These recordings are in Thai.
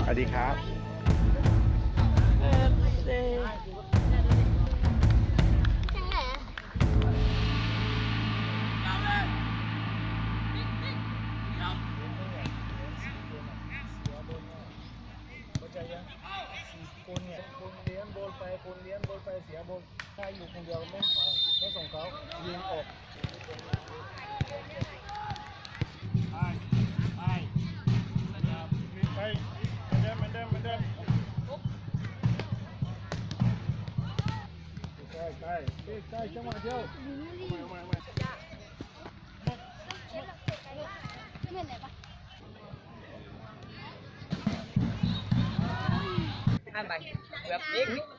สวัสดีครับคุณเนี่ยคุณเลี้ยงโบนไปคุณเลี้ยงโบนไปเสียโบนถ้าอยู่คนเดียวไม่ส่งเขายิงออกไปเหมือนเดิมใกล้จังหวะเดียวอันไปแบบนี้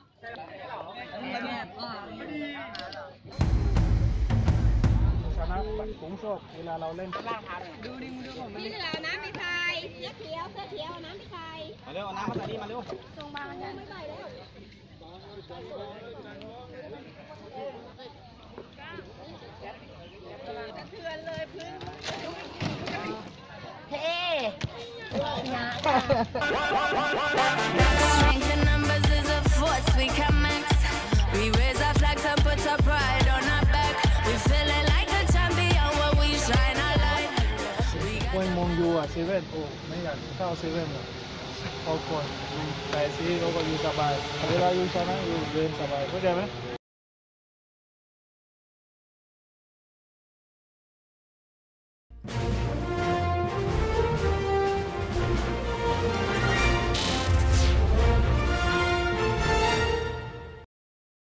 ชนะผมชอบเวลาเราเล่นดูดิมือผมพี่เหลือน้ำไปใส่เสื้อเขียวน้ำไปใส่มาเร็วเอาน้ำมาใส่นี่มาเร็วส่งมามันไม่ใส่แล้วกระเทือนเลยพื้นเฮ้ Strength in numbers is a force we can max. We raise our flags and put our pride on our back. We feeling like a champion when we shine our light. มวยมงยูอ่ะเซเว่นโอ้ไม่อยากเข้าเซเว่นหรอกเขาควรแต่ซีเขาก็อยู่สบายเวลาอยู่ชนะอยู่เดินสบายเข้าใจไหม